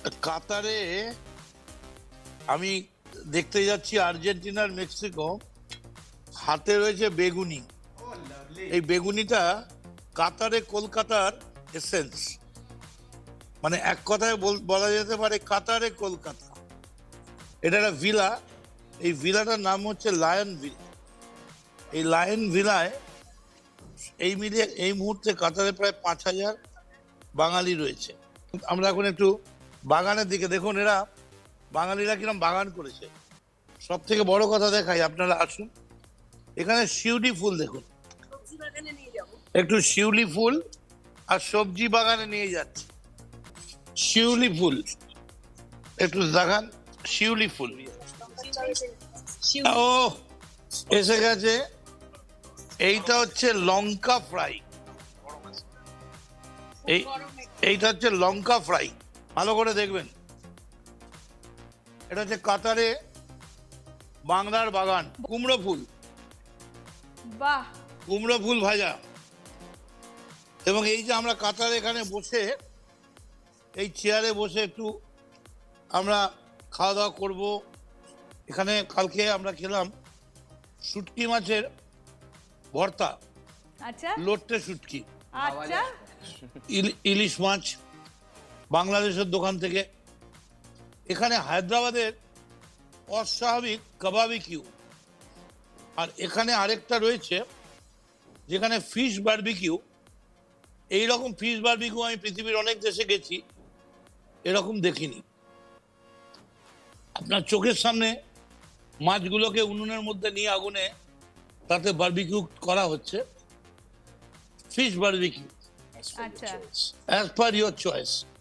কাতারে আমি দেখতে যাচ্ছি আর্জেন্টিনার মেক্সিকো, হাতে রয়েছে বেগুনি। এই বেগুনিটা কাতারে কলকাতার এসেন্স, মানে এক কথায় বলা যেতে পারে কাতারে কলকাতা। এটা একটা ভিলা, এই ভিলাটার নাম হচ্ছে লায়ন ভিলা। এই লায়ন ভিলায় এই মিলিয়ে এই মুহূর্তে কাতারে প্রায় 5,000 বাঙালি রয়েছে। আমরা এখন একটু বাগানের দিকে, দেখুন এরা বাঙালিরা কিরম বাগান করেছে। সব থেকে বড় কথা দেখাই, আপনারা আসুন, এখানে শিউলি ফুল দেখুন, একটু শিউলি ফুল আর সবজি বাগানে নিয়ে যাচ্ছে। শিউলি ফুল একটু দেখান, শিউলি ফুল। ও এসে গেছে, এইটা হচ্ছে লঙ্কা ফ্রাই। এইটা হচ্ছে লঙ্কা ফ্রাই, ভালো করে দেখবেন। এটা হচ্ছে কাতারে বাংলার বাগান। কুমড়ো ফুল, বাহ, কুমড়ো ফুল ভাজা। এবং এই যে আমরা কাতারে এখানে বসে, এই চেয়ারে বসে একটু আমরা খাওয়া দাওয়া করবো। এখানে কালকে আমরা খেলাম শুটকি মাছের ভর্তা, আচ্ছা লোট্টে শুটকি, আচ্ছা, ইলিশ মাছ বাংলাদেশের দোকান থেকে। এখানে হায়দ্রাবাদের অস্বাভাবিক কাবাবি কিউ, আর এখানে আরেকটা রয়েছে যেখানে ফিশ বারবিকিউ। এইরকম ফিশ বারবিকিউ আমি পৃথিবীর অনেক দেশে গেছি, এরকম দেখিনি। আপনার চোখের সামনে মাছগুলোকে উনুনের মধ্যে নিয়ে আগুনে তাতে বারবিকিউ করা হচ্ছে, ফিশ বারবিকিউ, আচ্ছা, as per your choice.